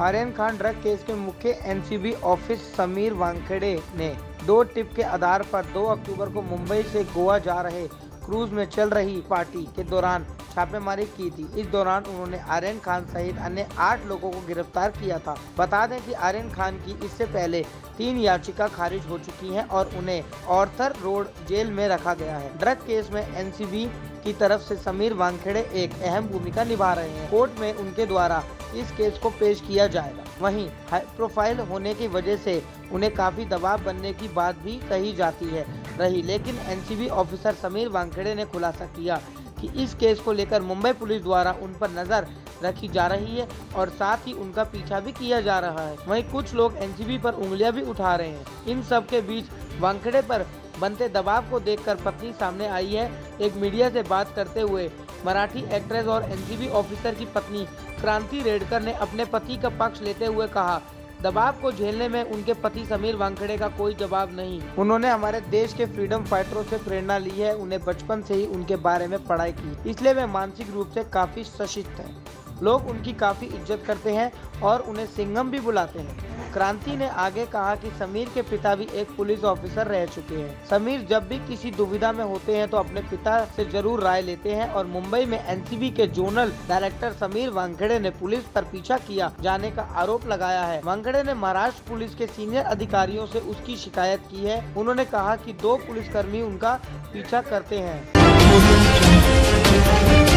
Aryan Khan drug case के मुख्य NCB office Sameer Wankhede ने 2 टिप के आधार पर 2 अक्टूबर को मुंबई से गोवा जा रहे क्रूज में चल रही पार्टी के दौरान छापेमारी की थी। इस दौरान उन्होंने आर्यन खान सहित अन्य 8 लोगों को गिरफ्तार किया था। बता दें कि आर्यन खान की इससे पहले 3 याचिका खारिज हो चुकी हैं और उन्हें ऑर्थर रोड जेल में रखा गया है। ड्रग केस में एनसीबी की तरफ से समीर वानखेड़े एक अहम भूमिका निभा रहे हैं। कोर्ट में उनके द्वारा इस केस को पेश किया जाएगा। वहीं हाई प्रोफाइल होने की वजह से उन्हें काफी दबाव बनने की बात भी कही जाती है रही, लेकिन एनसीबी ऑफिसर समीर वानखेड़े ने खुलासा किया कि इस केस को लेकर मुंबई पुलिस द्वारा उन पर नजर रखी जा रही है और साथ ही उनका पीछा भी किया जा रहा है। वहीं कुछ लोग एनसीबी पर उंगलियां भी उठा रहे हैं। इन सब के बीच वानखेड़े पर बनते दबाव को देखकर पत्नी सामने आई है। एक मीडिया से बात करते हुए मराठी एक्ट्रेस और एनसीबी ऑफिसर की पत्नी क्रांति रेडकर ने अपने पति का पक्ष लेते हुए कहा, दबाव को झेलने में उनके पति समीर वानखेड़े का कोई जवाब नहीं। उन्होंने हमारे देश के फ्रीडम फाइटरों से प्रेरणा ली है। उन्हें बचपन से ही उनके बारे में पढ़ाई की, इसलिए वे मानसिक रूप से काफी सशक्त हैं। लोग उनकी काफी इज्जत करते हैं और उन्हें सिंघम भी बुलाते हैं। क्रांति ने आगे कहा कि समीर के पिता भी एक पुलिस ऑफिसर रह चुके हैं। समीर जब भी किसी दुविधा में होते हैं तो अपने पिता से जरूर राय लेते हैं और मुंबई में एनसीबी के जोनल डायरेक्टर समीर वानखेड़े ने पुलिस पर पीछा किया जाने का आरोप लगाया है। वानखेड़े ने महाराष्ट्र पुलिस के सीनियर अधिकारियों से उसकी शिकायत की है। उन्होंने कहा कि 2 पुलिसकर्मी उनका पीछा करते हैं।